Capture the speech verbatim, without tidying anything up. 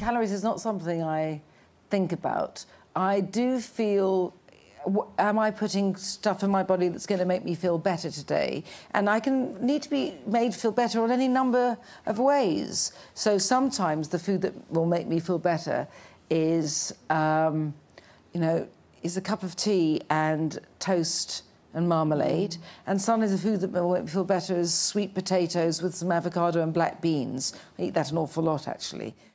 calories is not something I think about. I do feel, am I putting stuff in my body that's going to make me feel better today? And I can need to be made feel better on any number of ways. So sometimes the food that will make me feel better is, um, you know, is a cup of tea and toast and marmalade. And sometimes the food that will make me feel better is sweet potatoes with some avocado and black beans. I eat that an awful lot, actually.